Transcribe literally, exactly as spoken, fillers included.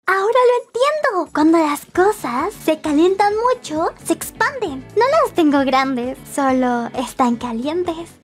Ahora lo entiendo. Cuando las cosas se calientan mucho, se expanden. No las tengo grandes, solo están calientes.